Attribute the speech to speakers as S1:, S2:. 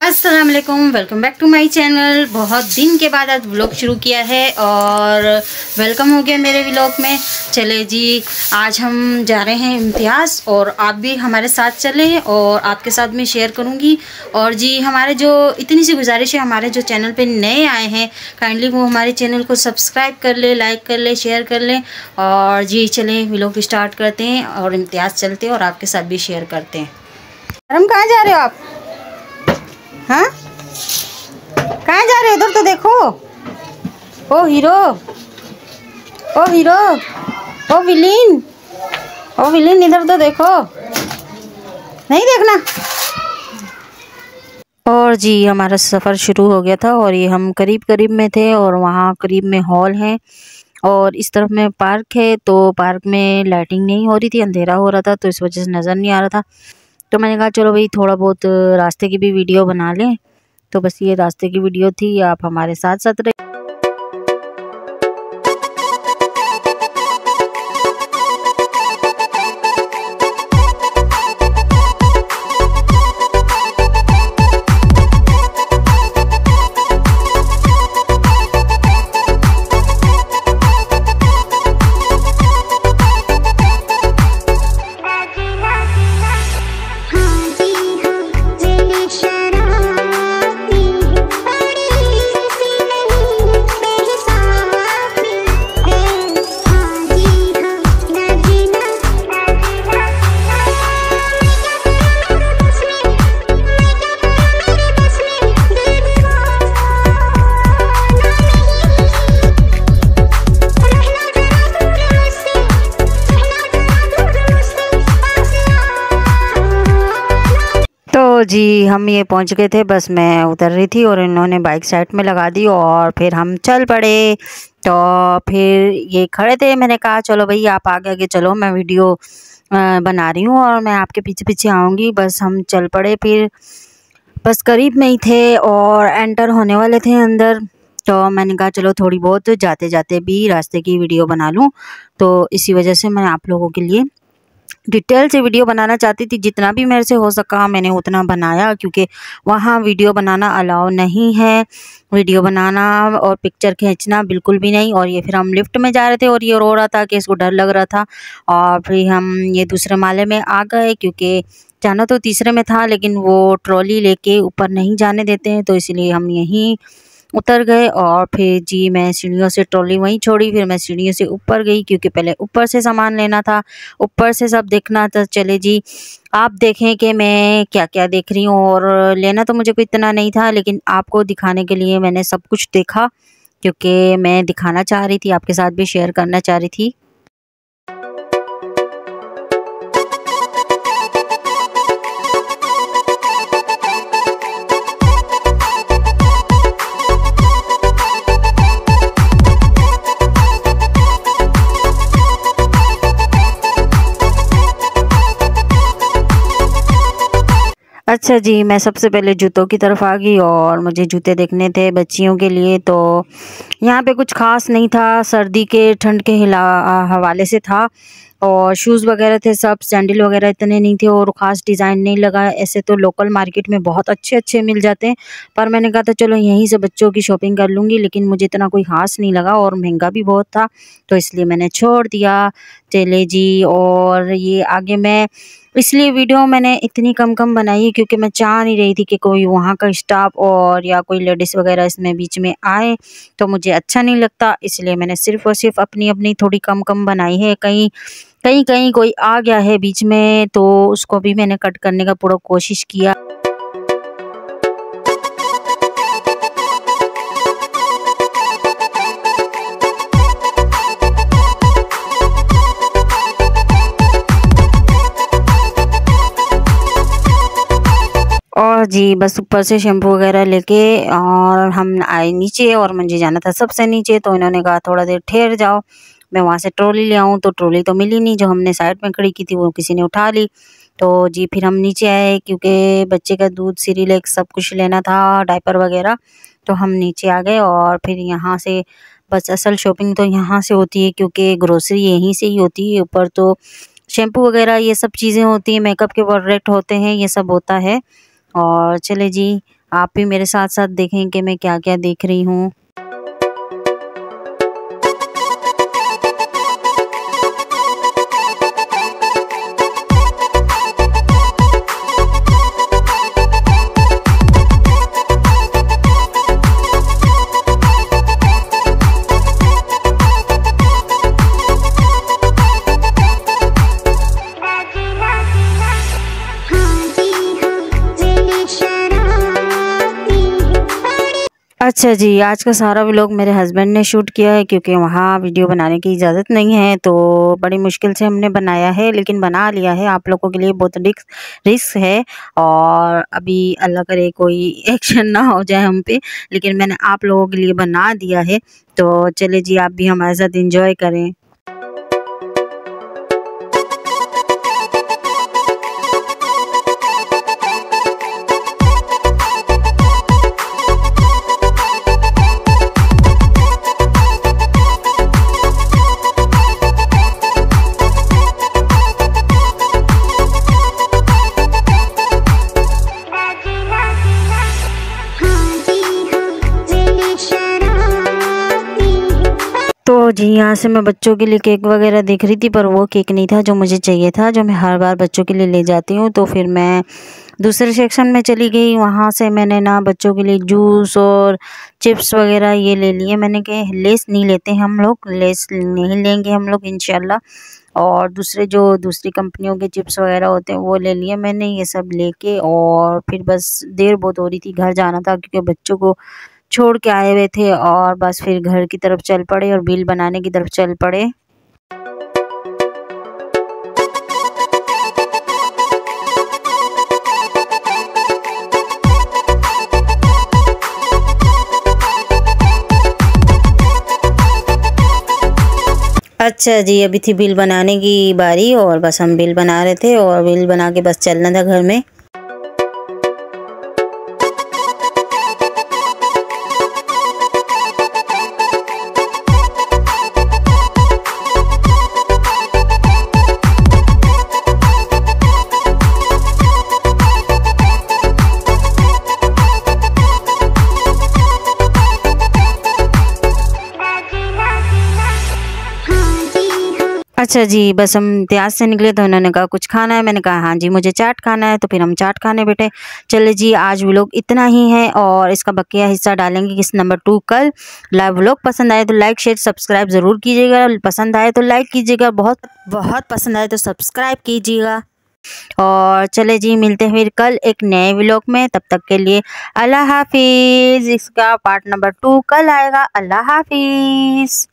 S1: अस्सलाम वालेकुम, welcome back to my channel. बहुत दिन के बाद आज व्लॉग शुरू किया है और वेलकम हो गया मेरे व्लॉग में। चले जी, आज हम जा रहे हैं इम्तियाज़ और आप भी हमारे साथ चलें और आपके साथ मैं शेयर करूंगी। और जी हमारे जो इतनी सी गुजारिश है, हमारे जो चैनल पे नए आए हैं काइंडली वो हमारे चैनल को सब्सक्राइब कर ले, लाइक कर ले, शेयर कर लें। और जी चलें व्लॉग स्टार्ट करते हैं और इम्तियाज़ चलते हैं और आपके साथ भी शेयर करते हैं। हम कहाँ जा रहे हो आप? हाँ, कहाँ जा रहे हो? इधर तो देखो। ओ हीरो, ओ हीरो, ओ विलीन, ओ विलीन, इधर तो देखो। नहीं देखना। और जी हमारा सफ़र शुरू हो गया था और ये हम करीब करीब में थे और वहाँ करीब में हॉल है और इस तरफ में पार्क है। तो पार्क में लाइटिंग नहीं हो रही थी, अंधेरा हो रहा था तो इस वजह से नज़र नहीं आ रहा था। तो मैंने कहा चलो भाई थोड़ा बहुत रास्ते की भी वीडियो बना लें। तो बस ये रास्ते की वीडियो थी, आप हमारे साथ साथ रहिए। तो जी हम ये पहुंच गए थे, बस मैं उतर रही थी और इन्होंने बाइक साइड में लगा दी और फिर हम चल पड़े। तो फिर ये खड़े थे, मैंने कहा चलो भाई आप आगे आगे चलो, मैं वीडियो बना रही हूँ और मैं आपके पीछे पीछे आऊँगी। बस हम चल पड़े, फिर बस करीब में ही थे और एंटर होने वाले थे अंदर। तो मैंने कहा चलो थोड़ी बहुत जाते जाते भी रास्ते की वीडियो बना लूँ। तो इसी वजह से मैं आप लोगों के लिए डिटेल से वीडियो बनाना चाहती थी। जितना भी मेरे से हो सका मैंने उतना बनाया, क्योंकि वहाँ वीडियो बनाना अलाउ नहीं है। वीडियो बनाना और पिक्चर खींचना बिल्कुल भी नहीं। और ये फिर हम लिफ्ट में जा रहे थे और ये रो रहा था कि इसको डर लग रहा था। और फिर हम ये दूसरे माले में आ गए, क्योंकि जाना तो तीसरे में था लेकिन वो ट्रॉली लेके ऊपर नहीं जाने देते हैं, तो इसलिए हम यहीं उतर गए। और फिर जी मैं सीढ़ियों से ट्रॉली वहीं छोड़ी, फिर मैं सीढ़ियों से ऊपर गई क्योंकि पहले ऊपर से सामान लेना था, ऊपर से सब देखना था। चले जी आप देखें कि मैं क्या क्या देख रही हूँ। और लेना तो मुझे कोई इतना नहीं था लेकिन आपको दिखाने के लिए मैंने सब कुछ देखा, क्योंकि मैं दिखाना चाह रही थी, आपके साथ भी शेयर करना चाह रही थी। अच्छा जी, मैं सबसे पहले जूतों की तरफ आ गई और मुझे जूते देखने थे बच्चियों के लिए। तो यहाँ पे कुछ ख़ास नहीं था, सर्दी के ठंड के हवाले से था। और शूज़ वगैरह थे, सब सैंडल वगैरह इतने नहीं थे और ख़ास डिज़ाइन नहीं लगा। ऐसे तो लोकल मार्केट में बहुत अच्छे अच्छे मिल जाते हैं, पर मैंने कहा था चलो यहीं से बच्चों की शॉपिंग कर लूँगी, लेकिन मुझे इतना कोई ख़ास नहीं लगा और महंगा भी बहुत था, तो इसलिए मैंने छोड़ दिया। चले जी, और ये आगे मैं इसलिए वीडियो मैंने इतनी कम कम बनाई है क्योंकि मैं चाह नहीं रही थी कि कोई वहाँ का स्टाफ और या कोई लेडीज़ वगैरह इसमें बीच में आए, तो मुझे अच्छा नहीं लगता। इसलिए मैंने सिर्फ़ और सिर्फ अपनी अपनी थोड़ी कम कम बनाई है। कहीं कहीं कहीं कोई आ गया है बीच में तो उसको भी मैंने कट करने का पूरा कोशिश किया। और जी बस ऊपर से शैम्पू वगैरह लेके और हम आए नीचे और मुझे जाना था सबसे नीचे। तो इन्होंने कहा थोड़ा देर ठहर जाओ, मैं वहाँ से ट्रॉली ले आऊँ। तो ट्रॉली तो मिली नहीं, जो हमने साइड में खड़ी की थी वो किसी ने उठा ली। तो जी फिर हम नीचे आए क्योंकि बच्चे का दूध, सिरिलैक्स सब कुछ लेना था, डायपर वगैरह। तो हम नीचे आ गए और फिर यहाँ से बस असल शॉपिंग तो यहाँ से होती है क्योंकि ग्रोसरी यहीं से ही होती है। ऊपर तो शैम्पू वगैरह ये सब चीज़ें होती हैं, मेकअप के प्रोडक्ट होते हैं, ये सब होता है। और चले जी आप भी मेरे साथ साथ देखें कि मैं क्या क्या देख रही हूँ। अच्छा जी, आज का सारा व्लॉग मेरे हस्बैंड ने शूट किया है क्योंकि वहाँ वीडियो बनाने की इजाज़त नहीं है, तो बड़ी मुश्किल से हमने बनाया है, लेकिन बना लिया है। आप लोगों के लिए बहुत रिस्क है और अभी अल्लाह करे कोई एक्शन ना हो जाए हम पे, लेकिन मैंने आप लोगों के लिए बना दिया है। तो चलिए जी, आप भी हमारे साथ एंजॉय करें। तो जी, यहाँ से मैं बच्चों के लिए केक वगैरह देख रही थी, पर वो केक नहीं था जो मुझे चाहिए था, जो मैं हर बार बच्चों के लिए ले जाती हूँ। तो फिर मैं दूसरे सेक्शन में चली गई। वहाँ से मैंने ना बच्चों के लिए जूस और चिप्स वगैरह ये ले लिए। मैंने कहा लेस नहीं लेते हम लोग, लेस नहीं लेंगे हम लोग इंशाल्लाह। और दूसरी कंपनियों के चिप्स वगैरह होते हैं वो ले लिए मैंने। ये सब लेके और फिर बस देर बहुत हो रही थी, घर जाना था क्योंकि बच्चों को छोड़ के आए हुए थे, और बस फिर घर की तरफ चल पड़े और बिल बनाने की तरफ चल पड़े। अच्छा जी, अभी थी बिल बनाने की बारी और बस हम बिल बना रहे थे और बिल बना के बस चलना था घर में। अच्छा जी, बस हम इम्तियाज़ से निकले तो उन्होंने कहा कुछ खाना है, मैंने कहा हाँ जी मुझे चाट खाना है, तो फिर हम चाट खाने बैठे। चले जी, आज व्लॉग इतना ही है और इसका बकिया हिस्सा डालेंगे किस नंबर 2 कल। लाइव व्लॉग पसंद आए तो लाइक शेयर सब्सक्राइब ज़रूर कीजिएगा, पसंद आए तो लाइक कीजिएगा, बहुत बहुत पसंद आए तो सब्सक्राइब कीजिएगा। और चले जी, मिलते हैं फिर कल एक नए व्लॉग में। तब तक के लिए अल्लाह हाफिज़। इसका पार्ट नंबर 2 कल आएगा। अल्लाह हाफिज़।